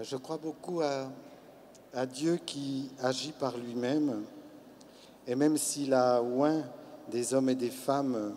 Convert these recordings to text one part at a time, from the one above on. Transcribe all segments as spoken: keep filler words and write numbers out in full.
Je crois beaucoup à, à Dieu qui agit par lui-même, et même s'il a oint des hommes et des femmes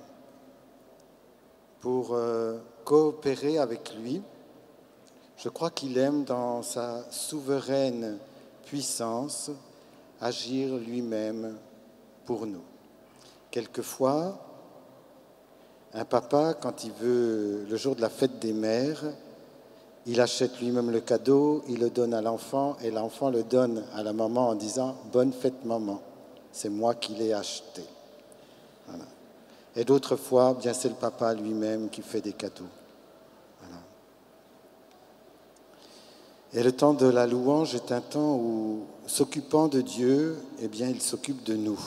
pour euh, coopérer avec lui, je crois qu'il aime dans sa souveraine puissance agir lui-même pour nous. Quelquefois, un papa, quand il veut, le jour de la fête des mères, il achète lui-même le cadeau, il le donne à l'enfant et l'enfant le donne à la maman en disant « Bonne fête maman, c'est moi qui l'ai acheté. » Voilà. Et d'autres fois, bien c'est le papa lui-même qui fait des cadeaux. Voilà. Et le temps de la louange est un temps où, s'occupant de Dieu, eh bien, il s'occupe de nous.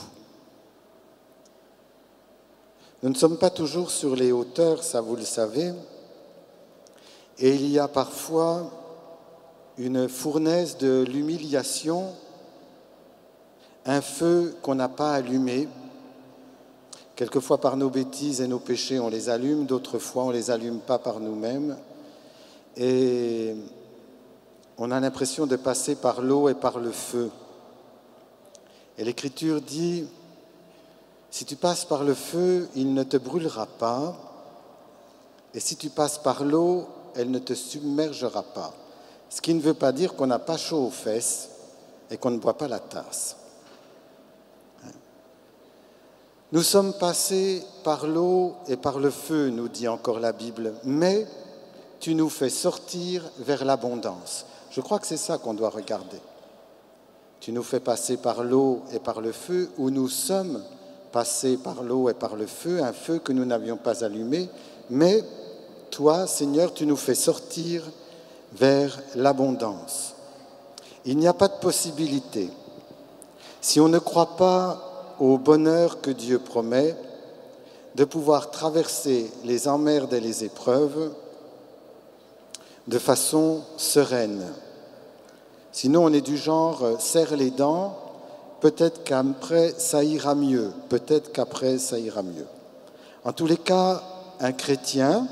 Nous ne sommes pas toujours sur les hauteurs, ça vous le savez, et il y a parfois une fournaise de l'humiliation, un feu qu'on n'a pas allumé. Quelquefois par nos bêtises et nos péchés, on les allume, d'autres fois on ne les allume pas par nous-mêmes. Et on a l'impression de passer par l'eau et par le feu. Et l'Écriture dit, si tu passes par le feu, il ne te brûlera pas, et si tu passes par l'eau, elle ne te submergera pas. Ce qui ne veut pas dire qu'on n'a pas chaud aux fesses et qu'on ne boit pas la tasse. Nous sommes passés par l'eau et par le feu, nous dit encore la Bible, mais tu nous fais sortir vers l'abondance. Je crois que c'est ça qu'on doit regarder. Tu nous fais passer par l'eau et par le feu, où nous sommes passés par l'eau et par le feu, un feu que nous n'avions pas allumé, mais toi, Seigneur, tu nous fais sortir vers l'abondance. Il n'y a pas de possibilité. Si on ne croit pas au bonheur que Dieu promet, de pouvoir traverser les emmerdes et les épreuves de façon sereine. Sinon, on est du genre « serre les dents », peut-être qu'après ça ira mieux, peut-être qu'après ça ira mieux. En tous les cas, un chrétien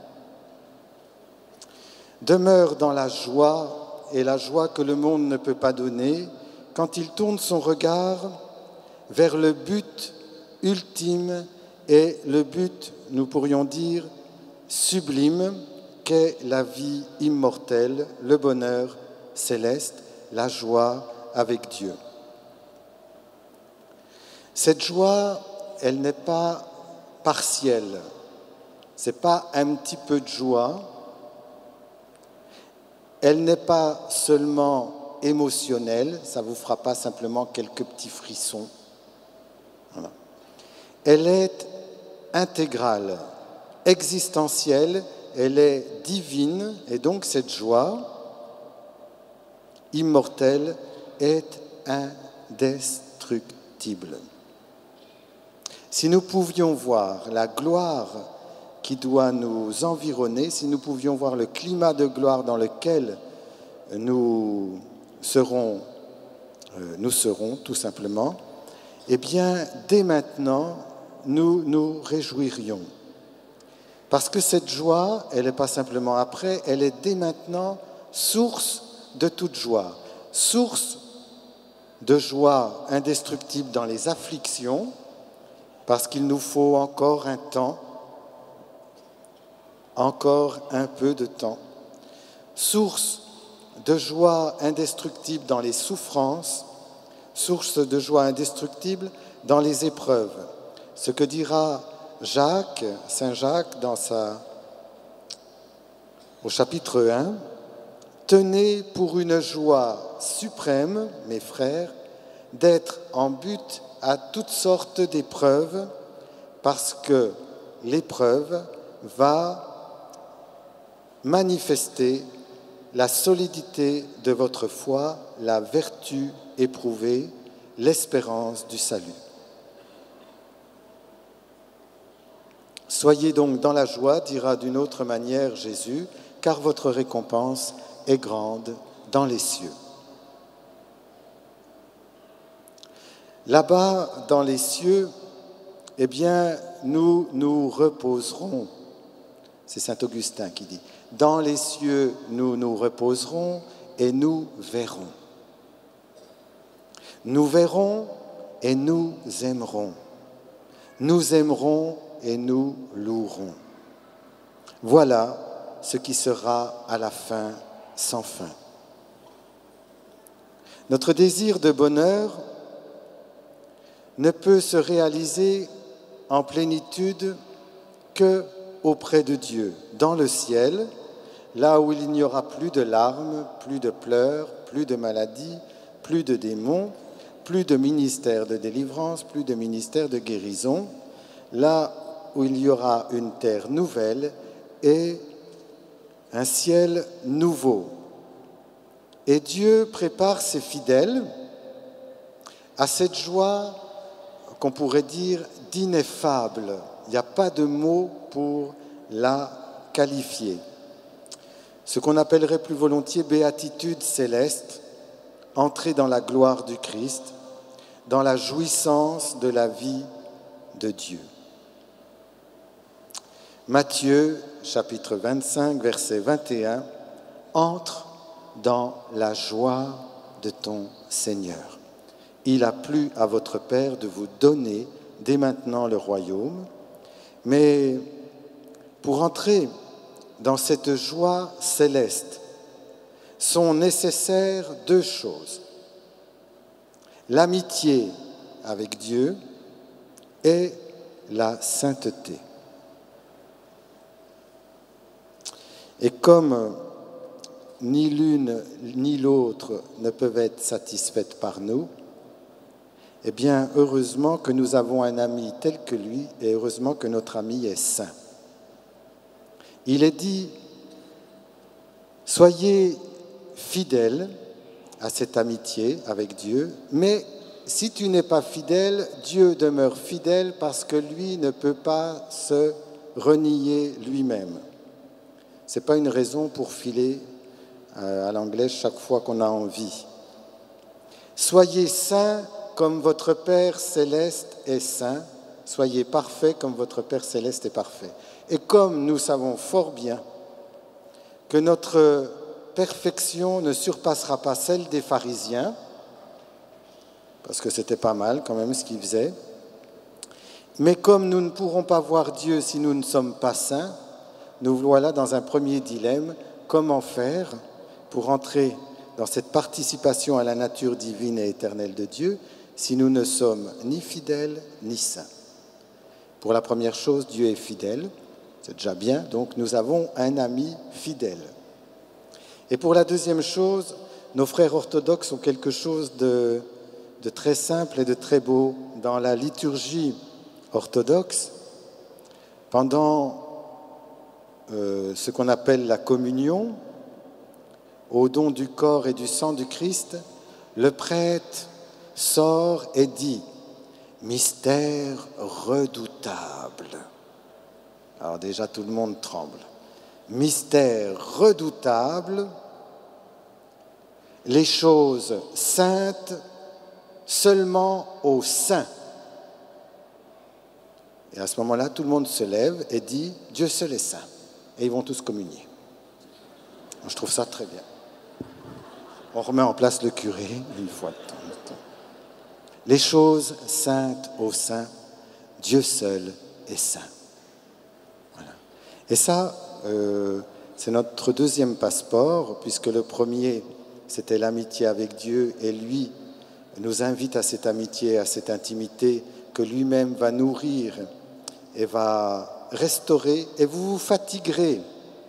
demeure dans la joie et la joie que le monde ne peut pas donner quand il tourne son regard vers le but ultime et le but, nous pourrions dire, sublime qu'est la vie immortelle, le bonheur céleste, la joie avec Dieu. Cette joie, elle n'est pas partielle, ce n'est pas un petit peu de joie. Elle n'est pas seulement émotionnelle, ça ne vous fera pas simplement quelques petits frissons. Voilà. Elle est intégrale, existentielle, elle est divine, et donc cette joie immortelle est indestructible. Si nous pouvions voir la gloire qui doit nous environner, si nous pouvions voir le climat de gloire dans lequel nous serons, euh, nous serons tout simplement, eh bien, dès maintenant, nous nous réjouirions. Parce que cette joie, elle n'est pas simplement après, elle est dès maintenant source de toute joie, source de joie indestructible dans les afflictions, parce qu'il nous faut encore un temps, encore un peu de temps. Source de joie indestructible dans les souffrances, source de joie indestructible dans les épreuves. Ce que dira Jacques, Saint Jacques, dans sa, au chapitre un, « Tenez pour une joie suprême, mes frères, d'être en butte à toutes sortes d'épreuves, parce que l'épreuve va manifester la solidité de votre foi, la vertu éprouvée, l'espérance du salut. Soyez donc dans la joie, dira d'une autre manière Jésus, car votre récompense est grande dans les cieux. Là-bas, dans les cieux, eh bien, nous nous reposerons. C'est saint Augustin qui dit. Dans les cieux, nous nous reposerons et nous verrons. Nous verrons et nous aimerons. Nous aimerons et nous louerons. Voilà ce qui sera à la fin sans fin. Notre désir de bonheur ne peut se réaliser en plénitude que auprès de Dieu, dans le ciel, là où il n'y aura plus de larmes, plus de pleurs, plus de maladies, plus de démons, plus de ministère de délivrance, plus de ministère de guérison, là où il y aura une terre nouvelle et un ciel nouveau. Et Dieu prépare ses fidèles à cette joie qu'on pourrait dire d'ineffable. Il n'y a pas de mot pour la qualifier. Ce qu'on appellerait plus volontiers béatitude céleste, entrer dans la gloire du Christ, dans la jouissance de la vie de Dieu. Matthieu, chapitre vingt-cinq, verset vingt et un, « Entre dans la joie de ton Seigneur. Il a plu à votre Père de vous donner dès maintenant le royaume, mais pour entrer dans cette joie céleste, sont nécessaires deux choses. L'amitié avec Dieu et la sainteté. Et comme ni l'une ni l'autre ne peuvent être satisfaites par nous, eh bien, heureusement que nous avons un ami tel que lui et heureusement que notre ami est saint. Il est dit, soyez fidèles à cette amitié avec Dieu, mais si tu n'es pas fidèle, Dieu demeure fidèle parce que lui ne peut pas se renier lui-même. Ce n'est pas une raison pour filer à l'anglais chaque fois qu'on a envie. Soyez saints comme votre Père céleste est saint, soyez parfaits comme votre Père céleste est parfait. Et comme nous savons fort bien que notre perfection ne surpassera pas celle des pharisiens, parce que c'était pas mal quand même ce qu'ils faisaient, mais comme nous ne pourrons pas voir Dieu si nous ne sommes pas saints, nous voilà dans un premier dilemme, comment faire pour entrer dans cette participation à la nature divine et éternelle de Dieu si nous ne sommes ni fidèles ni saints. Pour la première chose, Dieu est fidèle, c'est déjà bien, donc nous avons un ami fidèle. Et pour la deuxième chose, nos frères orthodoxes ont quelque chose de, de très simple et de très beau. Dans la liturgie orthodoxe, pendant euh, ce qu'on appelle la communion, au don du corps et du sang du Christ, le prêtre sort et dit « Mystère redoutable ». Alors déjà, tout le monde tremble. « Mystère redoutable, les choses saintes seulement aux saints ». Et à ce moment-là, tout le monde se lève et dit « Dieu seul est saint ». Et ils vont tous communier. Je trouve ça très bien. On remet en place le curé une fois de temps en temps. Les choses saintes aux saints, Dieu seul est saint. Voilà. Et ça, euh, c'est notre deuxième passeport, puisque le premier, c'était l'amitié avec Dieu, et lui nous invite à cette amitié, à cette intimité que lui-même va nourrir et va restaurer, et vous vous fatiguerez.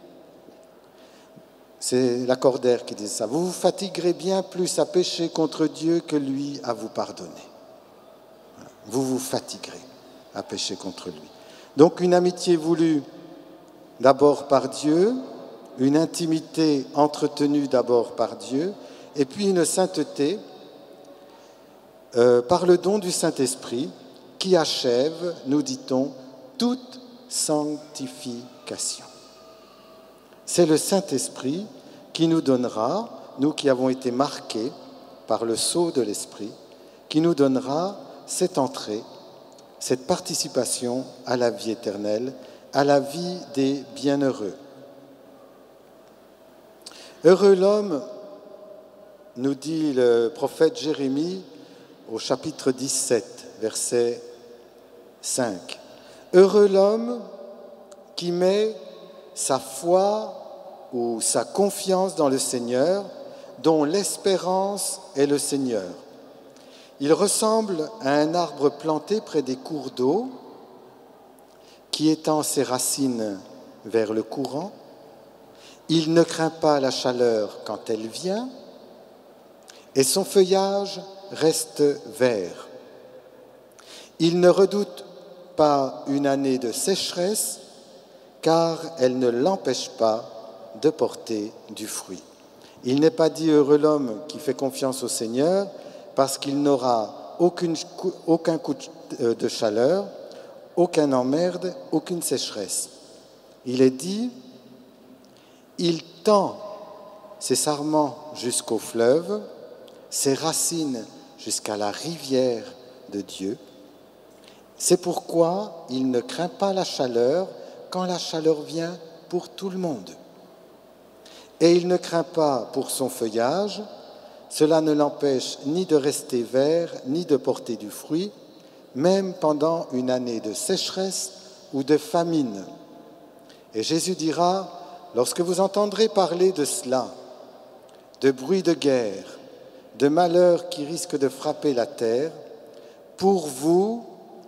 C'est Lacordaire qui dit ça. Vous vous fatiguerez bien plus à pécher contre Dieu que lui à vous pardonner. Vous vous fatiguerez à pécher contre lui. Donc une amitié voulue d'abord par Dieu, une intimité entretenue d'abord par Dieu, et puis une sainteté euh, par le don du Saint-Esprit qui achève, nous dit-on, toute sanctification. C'est le Saint-Esprit qui nous donnera, nous qui avons été marqués par le sceau de l'Esprit, qui nous donnera cette entrée, cette participation à la vie éternelle, à la vie des bienheureux. Heureux l'homme nous dit le prophète Jérémie au chapitre dix-sept, verset cinq. « Heureux l'homme qui met sa foi ou sa confiance dans le Seigneur, dont l'espérance est le Seigneur. Il ressemble à un arbre planté près des cours d'eau, qui étend ses racines vers le courant. Il ne craint pas la chaleur quand elle vient, et son feuillage reste vert. Il ne redoute pas une année de sécheresse, car elle ne l'empêche pas de porter du fruit. Il n'est pas dit heureux l'homme qui fait confiance au Seigneur, parce qu'il n'aura aucune, aucun coup de chaleur, aucun emmerde, aucune sécheresse. Il est dit, il tend ses sarments jusqu'au fleuve, ses racines jusqu'à la rivière de Dieu. C'est pourquoi il ne craint pas la chaleur quand la chaleur vient pour tout le monde. Et il ne craint pas pour son feuillage, cela ne l'empêche ni de rester vert, ni de porter du fruit, même pendant une année de sécheresse ou de famine. Et Jésus dira, lorsque vous entendrez parler de cela, de bruit de guerre, de malheur qui risque de frapper la terre, pour vous,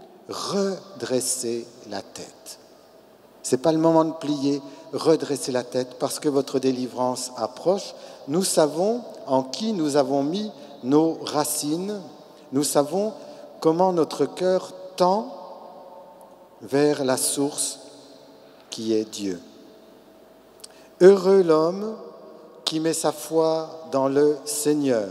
redressez la tête. Ce n'est pas le moment de plier, redressez la tête parce que votre délivrance approche. Nous savons en qui nous avons mis nos racines, nous savons comment notre cœur tend vers la source qui est Dieu. Heureux l'homme qui met sa foi dans le Seigneur.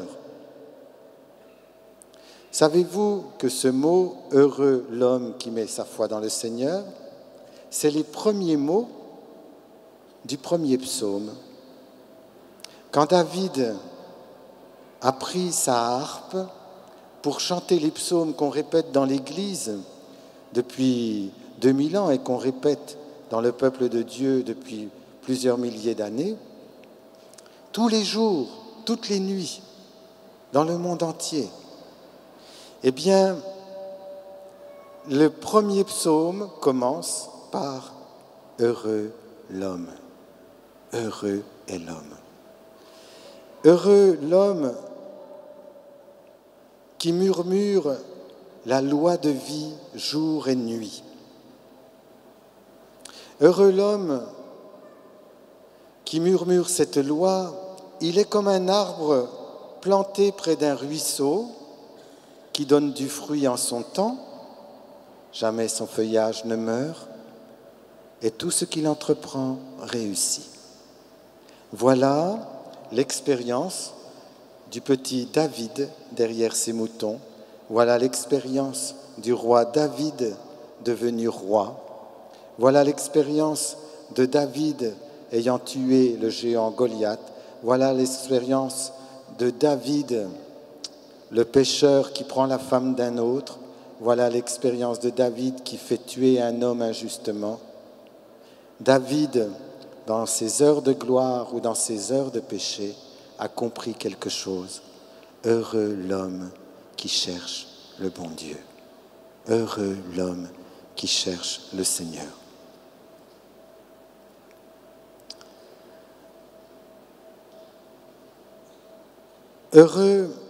Savez-vous que ce mot « heureux l'homme qui met sa foi dans le Seigneur », c'est les premiers mots du premier psaume. Quand David a pris sa harpe pour chanter les psaumes qu'on répète dans l'Église depuis deux mille ans et qu'on répète dans le peuple de Dieu depuis plusieurs milliers d'années, tous les jours, toutes les nuits, dans le monde entier, eh bien, le premier psaume commence par « Heureux l'homme ». Heureux est l'homme. Heureux l'homme qui murmure la loi de vie jour et nuit. Heureux l'homme qui murmure cette loi, il est comme un arbre planté près d'un ruisseau qui donne du fruit en son temps, jamais son feuillage ne meurt, et tout ce qu'il entreprend réussit. Voilà l'expérience du petit David derrière ses moutons. Voilà l'expérience du roi David devenu roi. Voilà l'expérience de David ayant tué le géant Goliath. Voilà l'expérience de David, le pécheur qui prend la femme d'un autre. Voilà l'expérience de David qui fait tuer un homme injustement. David, dans ses heures de gloire ou dans ses heures de péché, a compris quelque chose. Heureux l'homme qui cherche le bon Dieu. Heureux l'homme qui cherche le Seigneur. Heureux,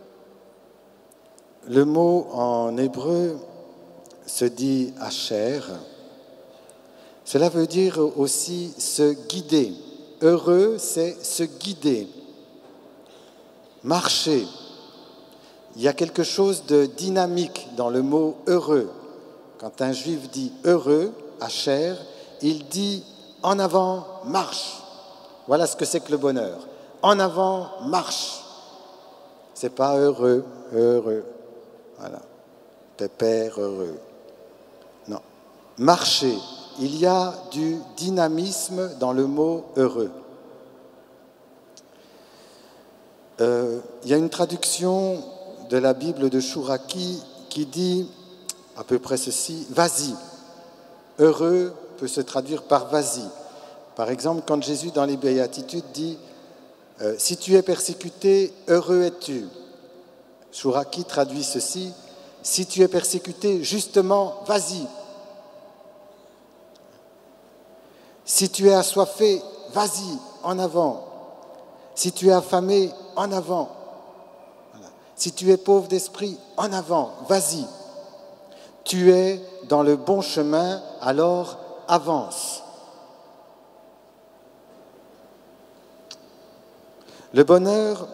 le mot en hébreu se dit asher. Cela veut dire aussi se guider. Heureux, c'est se guider, marcher. Il y a quelque chose de dynamique dans le mot heureux. Quand un juif dit heureux, asher, il dit en avant, marche. Voilà ce que c'est que le bonheur. En avant, marche. C'est pas heureux, heureux. Voilà. Pépère, heureux. Non. Marcher. Il y a du dynamisme dans le mot heureux. Euh, il y a une traduction de la Bible de Chouraki qui dit à peu près ceci, « Vas-y ». Heureux peut se traduire par « vas-y ». Par exemple, quand Jésus, dans les Béatitudes, dit Euh, si tu es persécuté, heureux es-tu. Chouraki traduit ceci, si tu es persécuté, justement, vas-y. Si tu es assoiffé, vas-y, en avant. Si tu es affamé, en avant. Voilà. Si tu es pauvre d'esprit, en avant, vas-y. Tu es dans le bon chemin, alors avance. Le bonheur,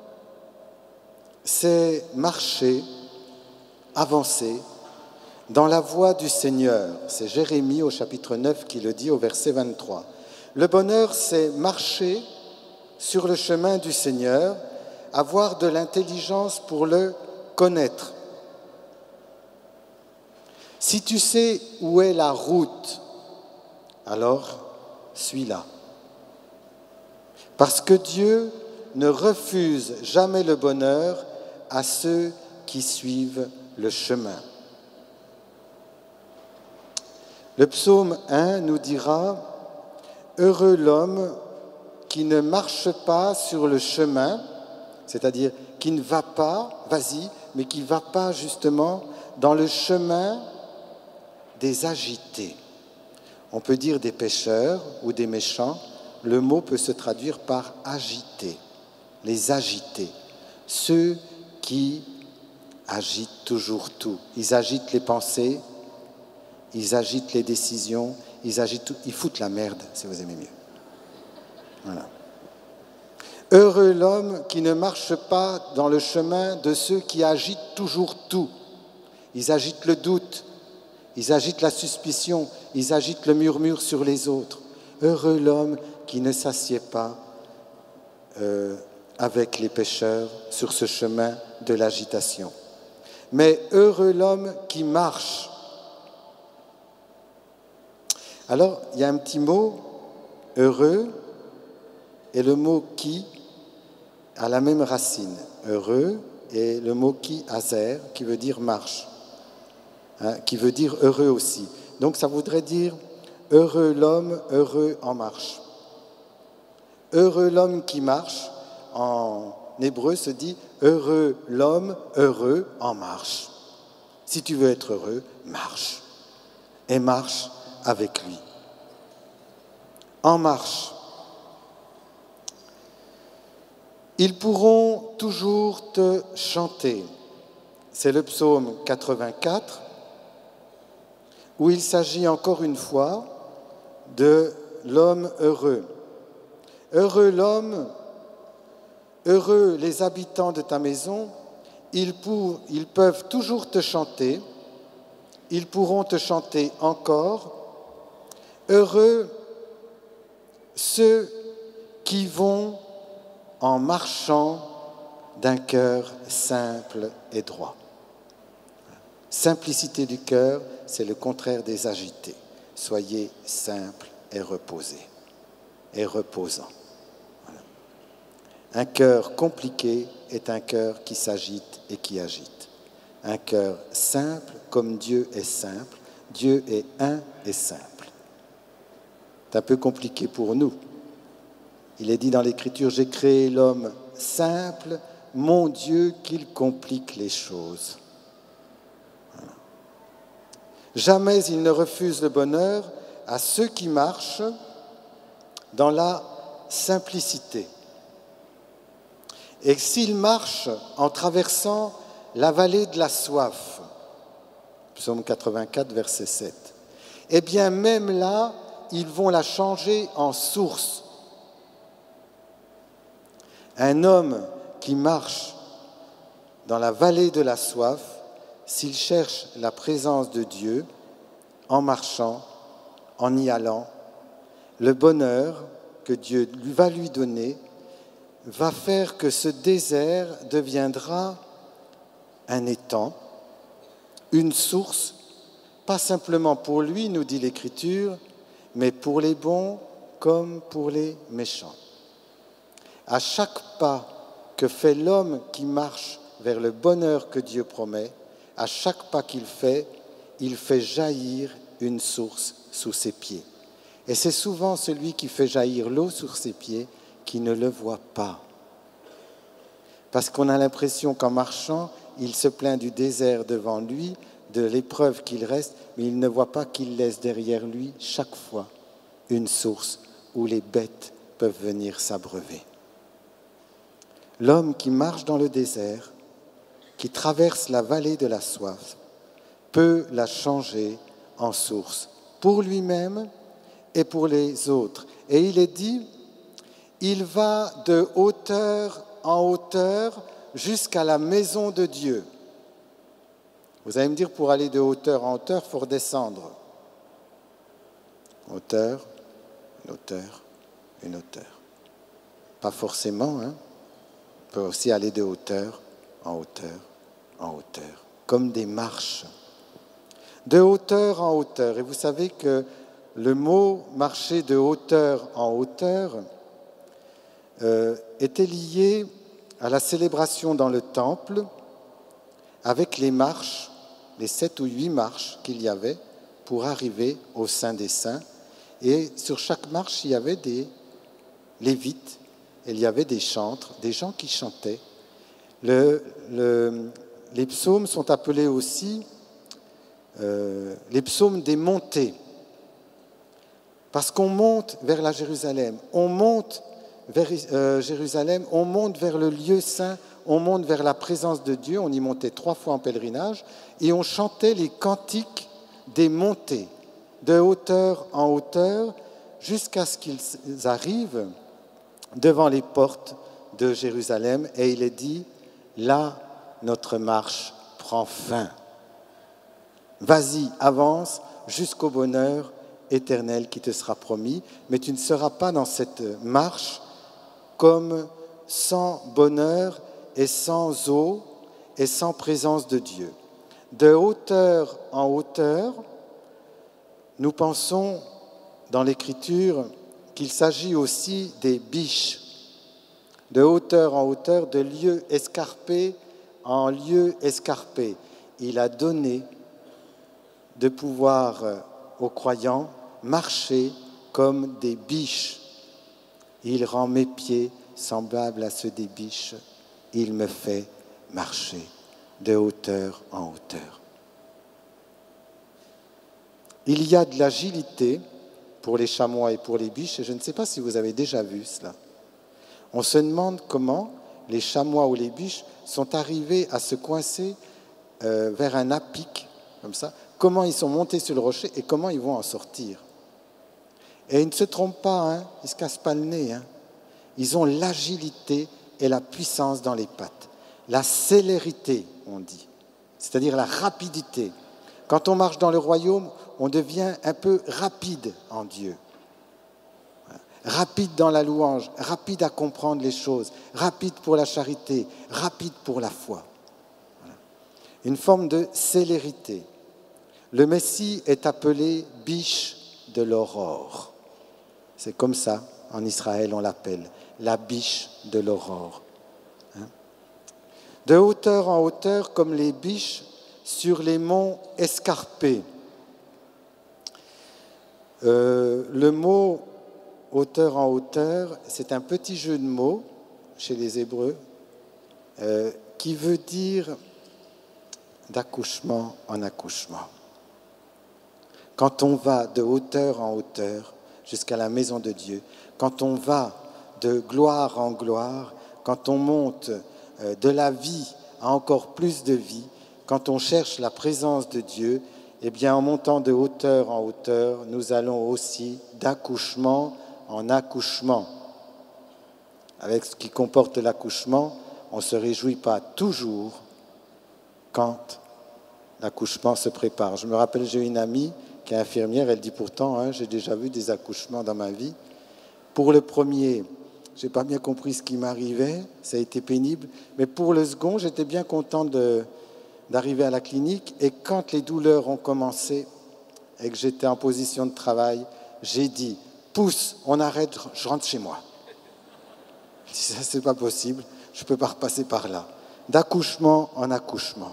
c'est marcher, avancer dans la voie du Seigneur. C'est Jérémie au chapitre neuf qui le dit au verset vingt-trois. Le bonheur, c'est marcher sur le chemin du Seigneur, avoir de l'intelligence pour le connaître. Si tu sais où est la route, alors suis-la. Parce que Dieu ne refuse jamais le bonheur à ceux qui suivent le chemin. Le psaume un nous dira « Heureux l'homme qui ne marche pas sur le chemin », c'est-à-dire qui ne va pas, vas-y, mais qui ne va pas justement dans le chemin des agités. On peut dire des pécheurs ou des méchants, le mot peut se traduire par agiter, les agités, ceux qui agitent toujours tout. Ils agitent les pensées, ils agitent les décisions, ils agitent tout, ils foutent la merde, si vous aimez mieux. Voilà. Heureux l'homme qui ne marche pas dans le chemin de ceux qui agitent toujours tout. Ils agitent le doute, ils agitent la suspicion, ils agitent le murmure sur les autres. Heureux l'homme qui ne s'assied pas euh, avec les pécheurs sur ce chemin de l'agitation. Mais heureux l'homme qui marche. Alors, il y a un petit mot, heureux, et le mot qui a la même racine. Heureux et le mot qui, azer, qui veut dire marche, hein, qui veut dire heureux aussi. Donc ça voudrait dire heureux l'homme, heureux en marche. Heureux l'homme qui marche, en hébreu se dit heureux l'homme, heureux en marche. Si tu veux être heureux, marche. Et marche avec lui. En marche. Ils pourront toujours te chanter. C'est le psaume quatre-vingt-quatre, où il s'agit encore une fois de l'homme heureux. Heureux l'homme, heureux les habitants de ta maison, ils, pour, ils peuvent toujours te chanter, ils pourront te chanter encore. Heureux ceux qui vont en marchant d'un cœur simple et droit. Simplicité du cœur, c'est le contraire des agités. Soyez simples et reposés, et reposants. Voilà. Un cœur compliqué est un cœur qui s'agite et qui agite. Un cœur simple, comme Dieu est simple, Dieu est un et simple. C'est un peu compliqué pour nous. Il est dit dans l'Écriture, j'ai créé l'homme simple, mon Dieu qu'il complique les choses. Voilà. Jamais il ne refuse le bonheur à ceux qui marchent dans la simplicité. Et s'ils marchent en traversant la vallée de la soif, psaume quatre-vingt-quatre, verset sept, eh bien même là, ils vont la changer en source. Un homme qui marche dans la vallée de la soif, s'il cherche la présence de Dieu, en marchant, en y allant, le bonheur que Dieu va lui donner va faire que ce désert deviendra un étang, une source, pas simplement pour lui, nous dit l'Écriture, mais pour les bons comme pour les méchants. À chaque pas que fait l'homme qui marche vers le bonheur que Dieu promet, à chaque pas qu'il fait, il fait jaillir une source sous ses pieds. Et c'est souvent celui qui fait jaillir l'eau sur ses pieds qui ne le voit pas. Parce qu'on a l'impression qu'en marchant, il se plaint du désert devant lui, de l'épreuve qu'il reste, mais il ne voit pas qu'il laisse derrière lui chaque fois une source où les bêtes peuvent venir s'abreuver. L'homme qui marche dans le désert, qui traverse la vallée de la soif, peut la changer en source pour lui-même et pour les autres. Et il est dit, il va de hauteur en hauteur jusqu'à la maison de Dieu. Vous allez me dire, pour aller de hauteur en hauteur, il faut redescendre. Hauteur, une hauteur, une hauteur. Pas forcément, hein. On peut aussi aller de hauteur en hauteur, en hauteur, comme des marches. De hauteur en hauteur. Et vous savez que le mot « marcher de hauteur en hauteur » euh, était lié à la célébration dans le temple avec les marches, les sept ou huit marches qu'il y avait pour arriver au Saint des Saints. Et sur chaque marche, il y avait des lévites, et il y avait des chantres, des gens qui chantaient. Le, le, les psaumes sont appelés aussi euh, les psaumes des montées, parce qu'on monte vers la Jérusalem, on monte vers euh, Jérusalem, on monte vers le lieu saint, on monte vers la présence de Dieu, on y montait trois fois en pèlerinage, et on chantait les cantiques des montées, de hauteur en hauteur, jusqu'à ce qu'ils arrivent devant les portes de Jérusalem, et il est dit, là, notre marche prend fin. Vas-y, avance jusqu'au bonheur éternel qui te sera promis, mais tu ne seras pas dans cette marche comme sans bonheur et sans eau et sans présence de Dieu. De hauteur en hauteur, nous pensons dans l'Écriture qu'il s'agit aussi des biches, de hauteur en hauteur, de lieu escarpé en lieu escarpé. Il a donné de pouvoir aux croyants marcher comme des biches. Il rend mes pieds semblables à ceux des biches. Il me fait marcher de hauteur en hauteur. Il y a de l'agilité pour les chamois et pour les biches, et je ne sais pas si vous avez déjà vu cela. On se demande comment les chamois ou les biches sont arrivés à se coincer euh, vers un apic, comme ça, comment ils sont montés sur le rocher et comment ils vont en sortir. Et ils ne se trompent pas, hein, ils ne se cassent pas le nez. Hein. Ils ont l'agilité et la puissance dans les pattes. La célérité, on dit, c'est-à-dire la rapidité. Quand on marche dans le royaume, on devient un peu rapide en Dieu. Rapide dans la louange, rapide à comprendre les choses, rapide pour la charité, rapide pour la foi. Une forme de célérité. Le Messie est appelé biche de l'aurore. C'est comme ça, en Israël, on l'appelle, la biche de l'aurore. Hein? De hauteur en hauteur, comme les biches sur les monts escarpés. Euh, le mot hauteur en hauteur, c'est un petit jeu de mots chez les Hébreux euh, qui veut dire d'accouchement en accouchement. Quand on va de hauteur en hauteur jusqu'à la maison de Dieu, quand on va de gloire en gloire, quand on monte euh, de la vie à encore plus de vie, quand on cherche la présence de Dieu, eh bien en montant de hauteur en hauteur, nous allons aussi d'accouchement en accouchement. Avec ce qui comporte l'accouchement, on ne se réjouit pas toujours quand l'accouchement se prépare. Je me rappelle, j'ai une amie qui est infirmière, elle dit pourtant, hein, j'ai déjà vu des accouchements dans ma vie. Pour le premier, je n'ai pas bien compris ce qui m'arrivait, ça a été pénible, mais pour le second, j'étais bien content de, d'arriver à la clinique, et quand les douleurs ont commencé et que j'étais en position de travail, j'ai dit, pousse, on arrête, je rentre chez moi. Je dis, ça c'est pas possible, je ne peux pas repasser par là. D'accouchement en accouchement.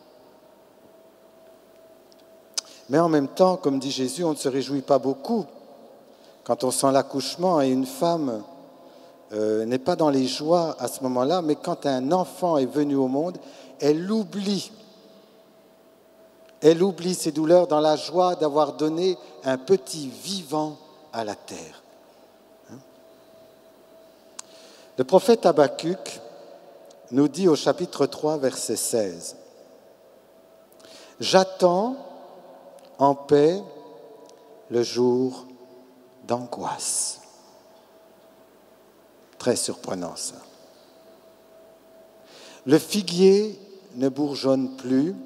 Mais en même temps, comme dit Jésus, on ne se réjouit pas beaucoup quand on sent l'accouchement, et une femme euh, n'est pas dans les joies à ce moment-là, mais quand un enfant est venu au monde, elle oublie. Elle oublie ses douleurs dans la joie d'avoir donné un petit vivant à la terre. Le prophète Habakkuk nous dit au chapitre trois, verset seize, « J'attends en paix le jour d'angoisse. » Très surprenant ça. Le figuier ne bourgeonne plus,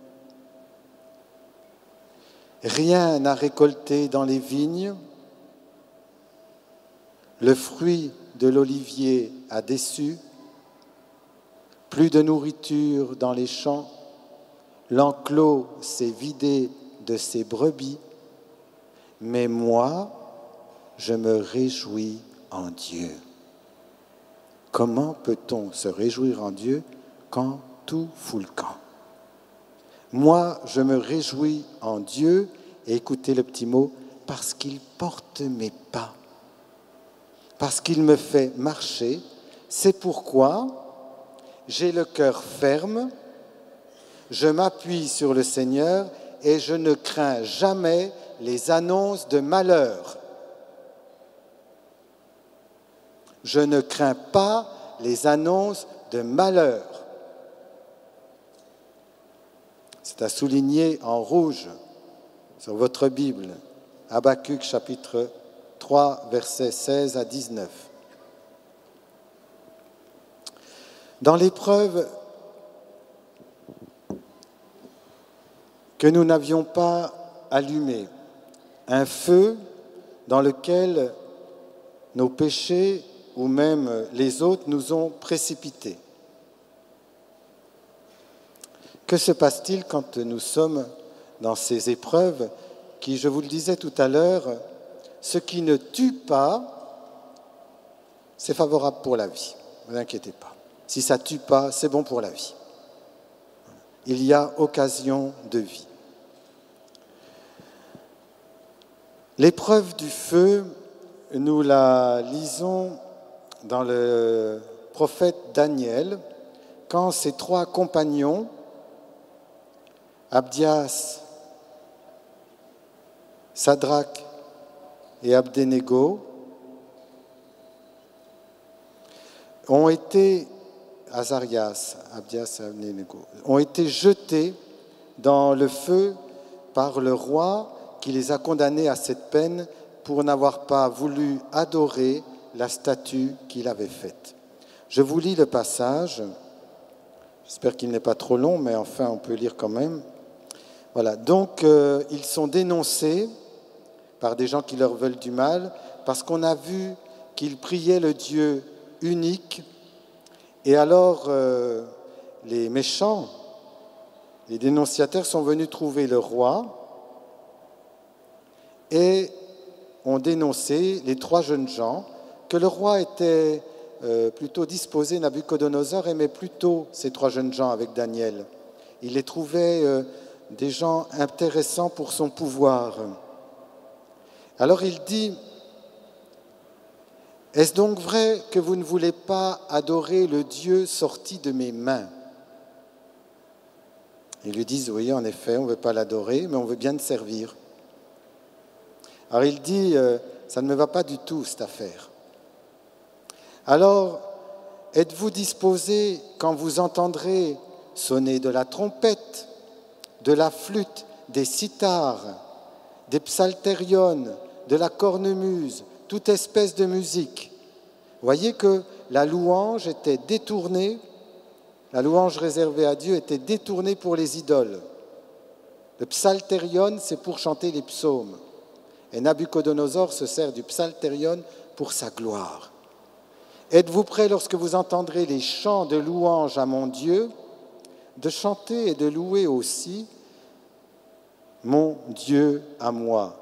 rien n'a récolté dans les vignes, le fruit de l'olivier a déçu, plus de nourriture dans les champs, l'enclos s'est vidé de ses brebis, mais moi, je me réjouis en Dieu. Comment peut-on se réjouir en Dieu quand tout fout le camp? Moi, je me réjouis en Dieu, et écoutez le petit mot, parce qu'il porte mes pas, parce qu'il me fait marcher. C'est pourquoi j'ai le cœur ferme, je m'appuie sur le Seigneur et je ne crains jamais les annonces de malheur. Je ne crains pas les annonces de malheur. C'est à souligner en rouge sur votre Bible, Habakkuk chapitre trois, versets seize à dix-neuf. Dans l'épreuve que nous n'avions pas allumée, un feu dans lequel nos péchés ou même les autres nous ont précipités. Que se passe-t-il quand nous sommes dans ces épreuves qui, je vous le disais tout à l'heure, ce qui ne tue pas, c'est favorable pour la vie. Ne vous inquiétez pas. Si ça ne tue pas, c'est bon pour la vie. Il y a occasion de vie. L'épreuve du feu, nous la lisons dans le prophète Daniel, quand ses trois compagnons, Abdias, Sadrach et Abdenego, ont été, Azarias, Abdias et Abdenego, ont été jetés dans le feu par le roi qui les a condamnés à cette peine pour n'avoir pas voulu adorer la statue qu'il avait faite. Je vous lis le passage, j'espère qu'il n'est pas trop long, mais enfin on peut lire quand même. Voilà, donc euh, ils sont dénoncés par des gens qui leur veulent du mal, parce qu'on a vu qu'ils priaient le Dieu unique, et alors euh, les méchants, les dénonciateurs sont venus trouver le roi et ont dénoncé les trois jeunes gens, que le roi était euh, plutôt disposé, Nabuchodonosor aimait plutôt ces trois jeunes gens avec Daniel. Il les trouvait euh, des gens intéressants pour son pouvoir. Alors il dit, « Est-ce donc vrai que vous ne voulez pas adorer le Dieu sorti de mes mains ?» Ils lui disent, « Oui, en effet, on ne veut pas l'adorer, mais on veut bien te servir. » Alors il dit, euh, « Ça ne me va pas du tout, cette affaire. » Alors, êtes-vous disposés, quand vous entendrez sonner de la trompette, de la flûte, des cithars, des psaltériones, de la cornemuse, toute espèce de musique. Voyez que la louange était détournée, la louange réservée à Dieu était détournée pour les idoles. Le psaltérion, c'est pour chanter les psaumes. Et Nabuchodonosor se sert du psaltérion pour sa gloire. Êtes-vous prêts, lorsque vous entendrez les chants de louange à mon Dieu, de chanter et de louer aussi mon Dieu à moi?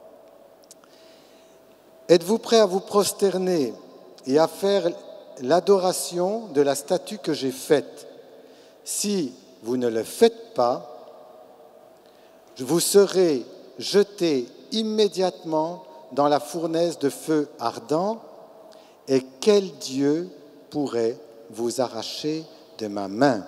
Êtes-vous prêts à vous prosterner et à faire l'adoration de la statue que j'ai faite? Si vous ne le faites pas, vous serez jetés immédiatement dans la fournaise de feu ardent, Et quel Dieu pourrait vous arracher de ma main?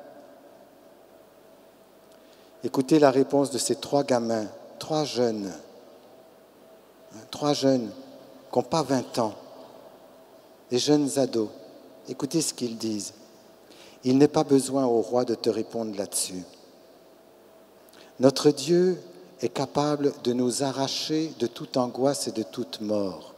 Écoutez la réponse de ces trois gamins, trois jeunes, trois jeunes qui n'ont pas vingt ans, des jeunes ados. Écoutez ce qu'ils disent. Il n'est pas besoin au roi de te répondre là-dessus. Notre Dieu est capable de nous arracher de toute angoisse et de toute mort.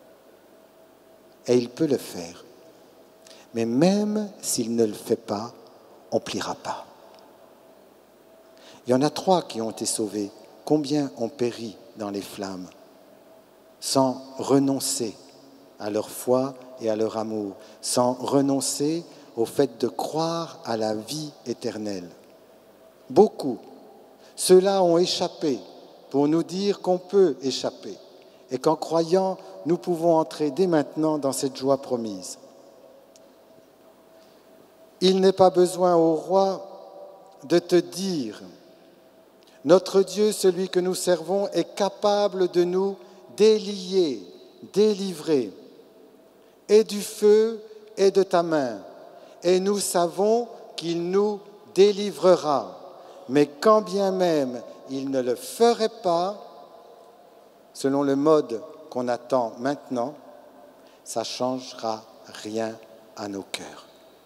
Et il peut le faire. Mais même s'il ne le fait pas, on ne pliera pas. Il y en a trois qui ont été sauvés. Combien ont péri dans les flammes sans renoncer à leur foi et à leur amour, sans renoncer au fait de croire à la vie éternelle? Beaucoup. Ceux-là ont échappé pour nous dire qu'on peut échapper et qu'en croyant, nous pouvons entrer dès maintenant dans cette joie promise. Il n'est pas besoin au roi de te dire: notre Dieu, celui que nous servons, est capable de nous délier, délivrer, et du feu et de ta main. Et nous savons qu'il nous délivrera. Mais quand bien même il ne le ferait pas, selon le mode qu'on attend maintenant, ça ne changera rien à nos cœurs.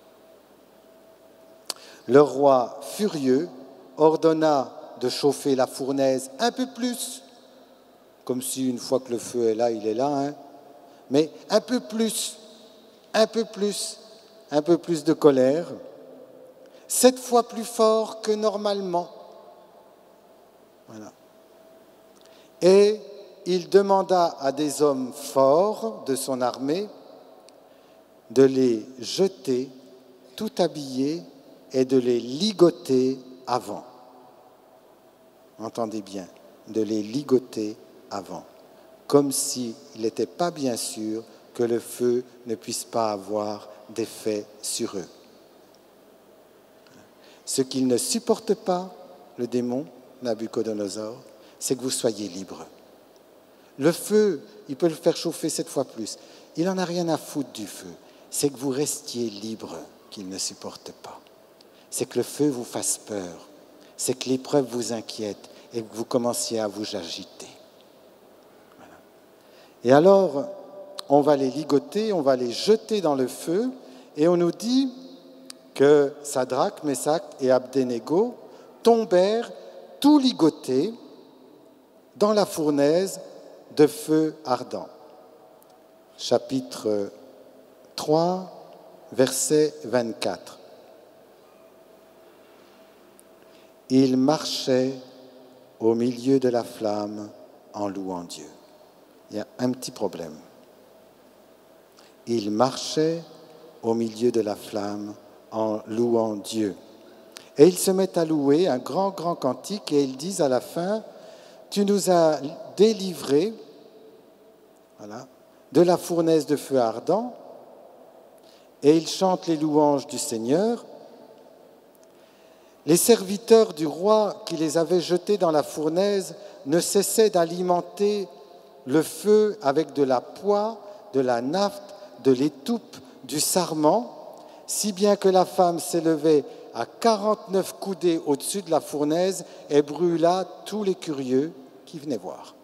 Le roi, furieux, ordonna de chauffer la fournaise un peu plus, comme si une fois que le feu est là, il est là, hein, mais un peu plus, un peu plus, un peu plus de colère, sept fois plus fort que normalement. Voilà. Et il demanda à des hommes forts de son armée de les jeter tout habillés et de les ligoter avant. Entendez bien, de les ligoter avant, comme s'il n'était pas bien sûr que le feu ne puisse pas avoir d'effet sur eux. Ce qu'il ne supporte pas, le démon Nabuchodonosor, c'est que vous soyez libres. Le feu, il peut le faire chauffer sept fois plus. Il n'en a rien à foutre du feu. C'est que vous restiez libres qu'il ne supporte pas. C'est que le feu vous fasse peur. C'est que l'épreuve vous inquiète et que vous commenciez à vous agiter. Voilà. Et alors, on va les ligoter, on va les jeter dans le feu, et on nous dit que Sadrach, Meshach et Abednego tombèrent tout ligotés dans la fournaise de feu ardent. Chapitre trois, verset vingt-quatre. Ils marchaient au milieu de la flamme en louant Dieu. Il y a un petit problème. Ils marchaient au milieu de la flamme en louant Dieu. Et ils se mettent à louer un grand, grand cantique et ils disent à la fin: tu nous as délivrés, voilà, de la fournaise de feu ardent. Et ils chantent les louanges du Seigneur. Les serviteurs du roi qui les avaient jetés dans la fournaise ne cessaient d'alimenter le feu avec de la poix, de la naphte, de l'étoupe, du sarment, si bien que la femme s'élevait à quarante-neuf coudées au-dessus de la fournaise et brûla tous les curieux qui venaient voir.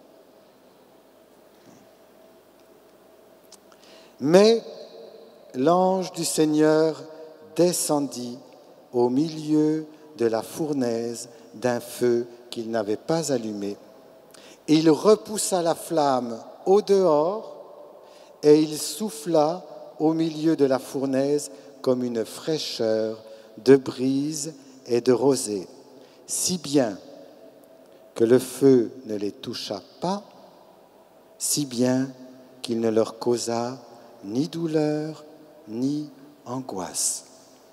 Mais l'ange du Seigneur descendit au milieu de la fournaise d'un feu qu'il n'avait pas allumé. Il repoussa la flamme au dehors et il souffla au milieu de la fournaise comme une fraîcheur de brise et de rosée, si bien que le feu ne les toucha pas, si bien qu'il ne leur causa ni douleur, ni angoisse.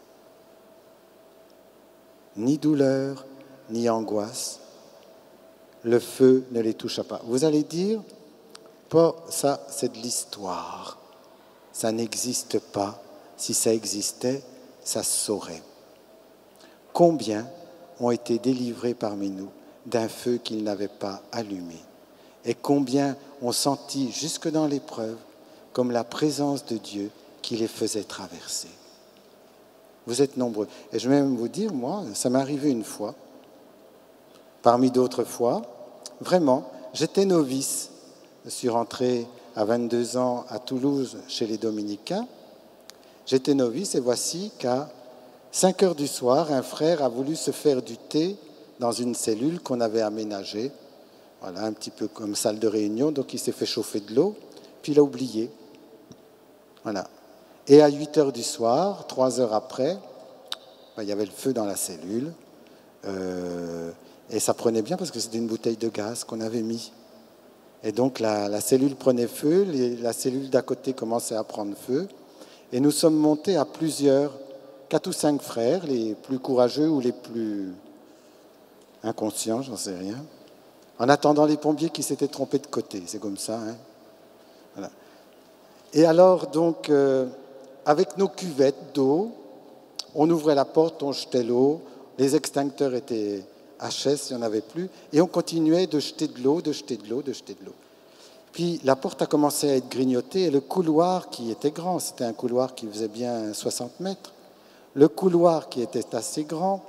Ni douleur, ni angoisse. Le feu ne les toucha pas. Vous allez dire, pas ça, c'est de l'histoire. Ça n'existe pas. Si ça existait, ça se saurait. Combien ont été délivrés parmi nous d'un feu qu'ils n'avaient pas allumé? Et combien ont senti, jusque dans l'épreuve, comme la présence de Dieu qui les faisait traverser. Vous êtes nombreux. Et je vais même vous dire, moi, ça m'est arrivé une fois, parmi d'autres fois, vraiment, j'étais novice. Je suis rentré à vingt-deux ans à Toulouse chez les Dominicains. J'étais novice et voici qu'à cinq heures du soir, un frère a voulu se faire du thé dans une cellule qu'on avait aménagée, voilà, un petit peu comme salle de réunion, donc il s'est fait chauffer de l'eau, puis il a oublié. Voilà. Et à huit heures du soir, trois heures après, ben, il y avait le feu dans la cellule, euh, et ça prenait bien parce que c'était une bouteille de gaz qu'on avait mis. Et donc la, la cellule prenait feu, les, la cellule d'à côté commençait à prendre feu, et nous sommes montés à plusieurs, quatre ou cinq frères, les plus courageux ou les plus inconscients, j'en sais rien, en attendant les pompiers qui s'étaient trompés de côté. C'est comme ça, hein. Voilà. Et alors, donc, euh, avec nos cuvettes d'eau, on ouvrait la porte, on jetait l'eau, les extincteurs étaient H S, il n'y en avait plus, et on continuait de jeter de l'eau, de jeter de l'eau, de jeter de l'eau. Puis la porte a commencé à être grignotée, et le couloir qui était grand, c'était un couloir qui faisait bien soixante mètres, le couloir qui était assez grand,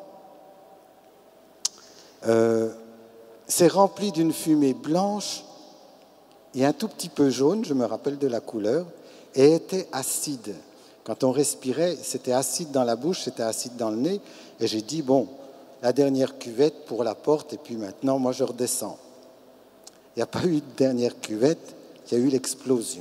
euh, s'est rempli d'une fumée blanche et un tout petit peu jaune, je me rappelle de la couleur, et était acide. Quand on respirait, c'était acide dans la bouche, c'était acide dans le nez, et j'ai dit, bon, la dernière cuvette pour la porte, et puis maintenant, moi, je redescends. Il n'y a pas eu de dernière cuvette, il y a eu l'explosion.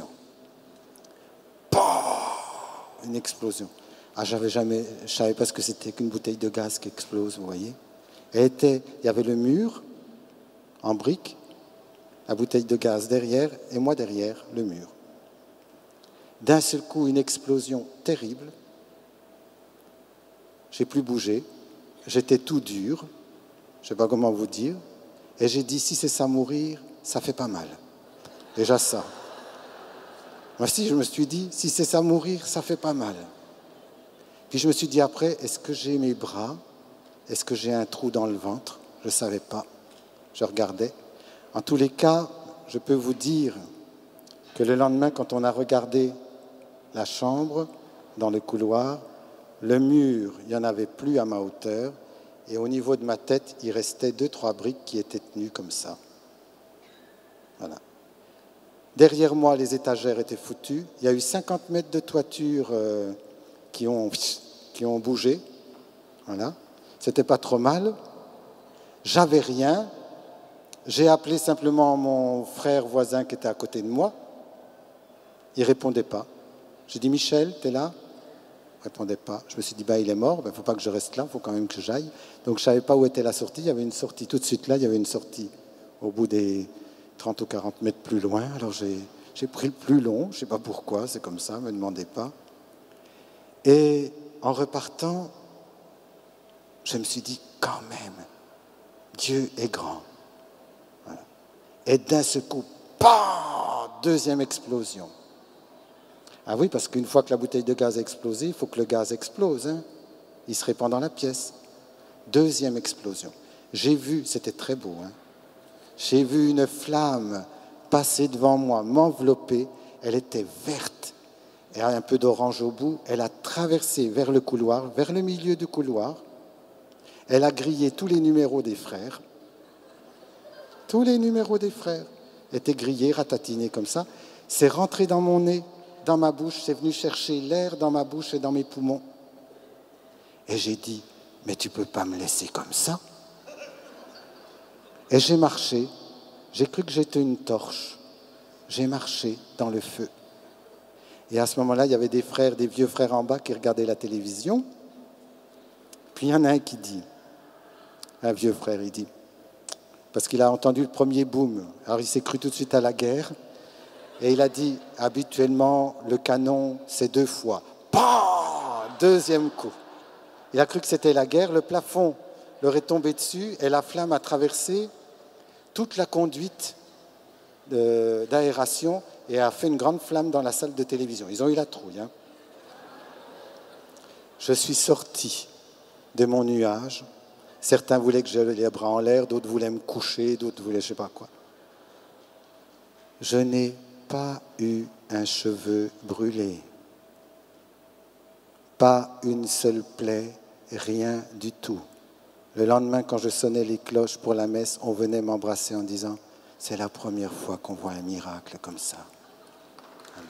Une explosion. Ah, j'avais jamais, je ne savais pas ce que c'était qu'une bouteille de gaz qui explose, vous voyez. Elle était, il y avait le mur en briques, la bouteille de gaz derrière, et moi derrière, le mur. D'un seul coup, une explosion terrible. J'ai plus bougé. J'étais tout dur. Je ne sais pas comment vous dire. Et j'ai dit, si c'est ça mourir, ça fait pas mal. Déjà ça. Moi aussi, je me suis dit, si c'est ça mourir, ça fait pas mal. Puis je me suis dit après, est-ce que j'ai mes bras? Est-ce que j'ai un trou dans le ventre? Je ne savais pas. Je regardais. En tous les cas, je peux vous dire que le lendemain, quand on a regardé la chambre, dans le couloir, le mur, il n'y en avait plus à ma hauteur, et au niveau de ma tête, il restait deux, trois briques qui étaient tenues comme ça. Voilà. Derrière moi, les étagères étaient foutues. Il y a eu cinquante mètres de toiture euh, qui ont, qui ont bougé. Voilà. C'était pas trop mal. J'avais rien. J'ai appelé simplement mon frère voisin qui était à côté de moi. Il ne répondait pas. J'ai dit, Michel, t'es là? Il ne répondait pas. Je me suis dit, bah, il est mort, il ne faut pas que je reste là, il faut quand même que j'aille. Donc, je ne savais pas où était la sortie. Il y avait une sortie tout de suite là, il y avait une sortie au bout des trente ou quarante mètres plus loin. Alors, j'ai, j'ai pris le plus long, je ne sais pas pourquoi, c'est comme ça, ne me demandez pas. Et en repartant, je me suis dit, quand même, Dieu est grand. Voilà. Et d'un seul coup, bam, deuxième explosion. Ah oui, parce qu'une fois que la bouteille de gaz a explosé, il faut que le gaz explose. Hein. Il se répand dans la pièce. Deuxième explosion. J'ai vu, c'était très beau, hein. J'ai vu une flamme passer devant moi, m'envelopper. Elle était verte. Elle a un peu d'orange au bout. Elle a traversé vers le couloir, vers le milieu du couloir. Elle a grillé tous les numéros des frères. Tous les numéros des frères étaient grillés, ratatinés comme ça. C'est rentré dans mon nez, dans ma bouche. C'est venu chercher l'air dans ma bouche et dans mes poumons. Et j'ai dit, mais tu ne peux pas me laisser comme ça. Et j'ai marché. J'ai cru que j'étais une torche. J'ai marché dans le feu. Et à ce moment-là, il y avait des frères, des vieux frères en bas qui regardaient la télévision. Puis il y en a un qui dit, un vieux frère, il dit, parce qu'il a entendu le premier boom. Alors il s'est cru tout de suite à la guerre. Et il a dit, habituellement, le canon, c'est deux fois. Bam! Deuxième coup. Il a cru que c'était la guerre. Le plafond leur est tombé dessus et la flamme a traversé toute la conduite de, d'aération et a fait une grande flamme dans la salle de télévision. Ils ont eu la trouille. Hein. Je suis sorti de mon nuage. Certains voulaient que j'aie les bras en l'air, d'autres voulaient me coucher, d'autres voulaient je ne sais pas quoi. Je n'ai pas eu un cheveu brûlé. Pas une seule plaie, rien du tout. Le lendemain, quand je sonnais les cloches pour la messe, on venait m'embrasser en disant « C'est la première fois qu'on voit un miracle comme ça. » Amen.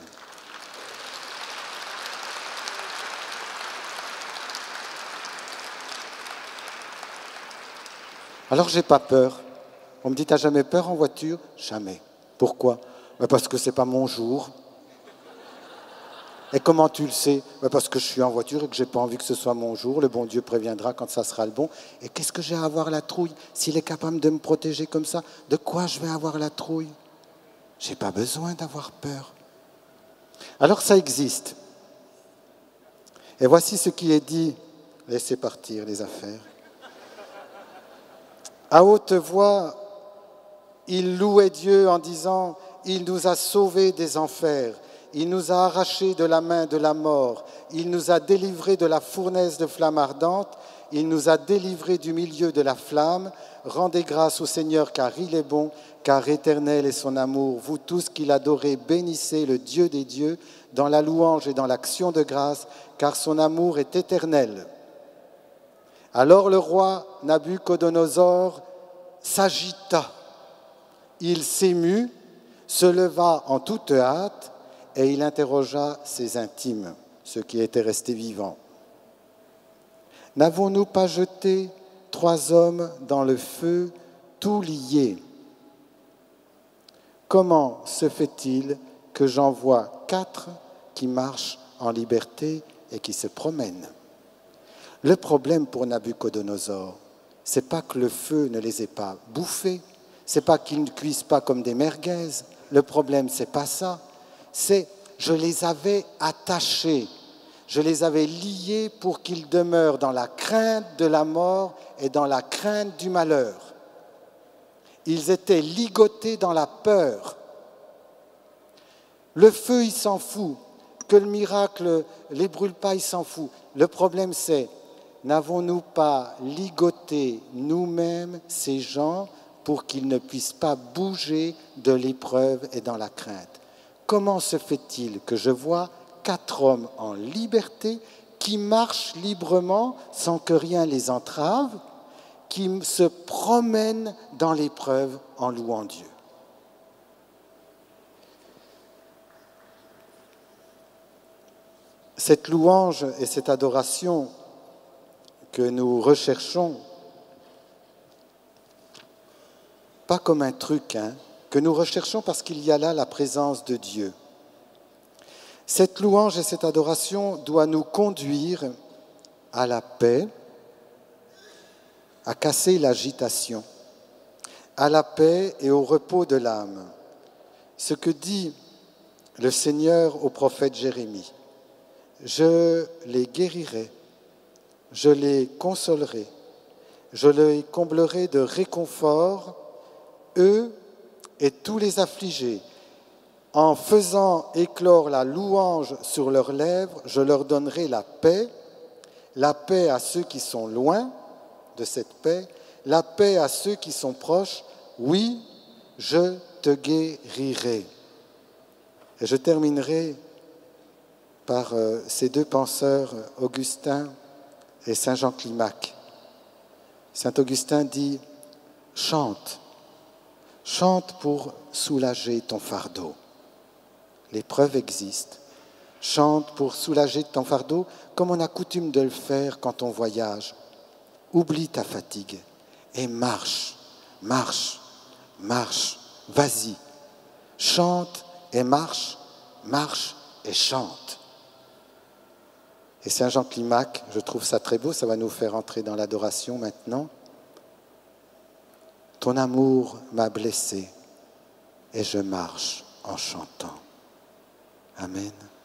Alors, j'ai pas peur. On me dit « T'as jamais peur en voiture ?» Jamais. Pourquoi? Parce que c'est pas mon jour. Et comment tu le sais? Parce que je suis en voiture et que je n'ai pas envie que ce soit mon jour. Le bon Dieu préviendra quand ça sera le bon. Et qu'est-ce que j'ai à avoir la trouille? S'il est capable de me protéger comme ça, de quoi je vais avoir la trouille? Je n'ai pas besoin d'avoir peur. Alors ça existe. Et voici ce qui est dit. Laissez partir les affaires. À haute voix, il louait Dieu en disant « Il nous a sauvés des enfers. Il nous a arrachés de la main de la mort. Il nous a délivrés de la fournaise de flamme ardente. Il nous a délivrés du milieu de la flamme. Rendez grâce au Seigneur, car il est bon, car éternel est son amour. Vous tous qui l'adorez, bénissez le Dieu des dieux dans la louange et dans l'action de grâce, car son amour est éternel. » Alors le roi Nabuchodonosor s'agita. Il s'émut, se leva en toute hâte, et il interrogea ses intimes, ceux qui étaient restés vivants. « N'avons-nous pas jeté trois hommes dans le feu, tout liés? Comment se fait-il que j'en vois quatre qui marchent en liberté et qui se promènent ?» Le problème pour Nabuchodonosor, ce n'est pas que le feu ne les ait pas bouffés, ce n'est pas qu'ils ne cuisent pas comme des merguez. Le problème, ce n'est pas ça. C'est je les avais attachés, je les avais liés pour qu'ils demeurent dans la crainte de la mort et dans la crainte du malheur. Ils étaient ligotés dans la peur. Le feu, il s'en fout. Que le miracle les brûle pas, il s'en fout. Le problème, c'est n'avons-nous pas ligoté nous-mêmes ces gens pour qu'ils ne puissent pas bouger de l'épreuve et dans la crainte? Comment se fait-il que je vois quatre hommes en liberté qui marchent librement sans que rien les entrave, qui se promènent dans l'épreuve en louant Dieu? Cette louange et cette adoration que nous recherchons, pas comme un truc, hein, que nous recherchons parce qu'il y a là la présence de Dieu. Cette louange et cette adoration doit nous conduire à la paix, à casser l'agitation, à la paix et au repos de l'âme. Ce que dit le Seigneur au prophète Jérémie: « Je les guérirai, je les consolerai, je les comblerai de réconfort, eux et tous les affligés. En faisant éclore la louange sur leurs lèvres, je leur donnerai la paix, la paix à ceux qui sont loin de cette paix, la paix à ceux qui sont proches. Oui, je te guérirai. » Et je terminerai par euh, ces deux penseurs, Augustin et Saint Jean Climac. Saint Augustin dit « Chante, chante pour soulager ton fardeau. » L'épreuve existe. Chante pour soulager ton fardeau comme on a coutume de le faire quand on voyage. Oublie ta fatigue et marche, marche, marche, vas-y. Chante et marche, marche et chante. Et Saint Jean Climac, je trouve ça très beau, ça va nous faire entrer dans l'adoration maintenant. Ton amour m'a blessé et je marche en chantant. Amen.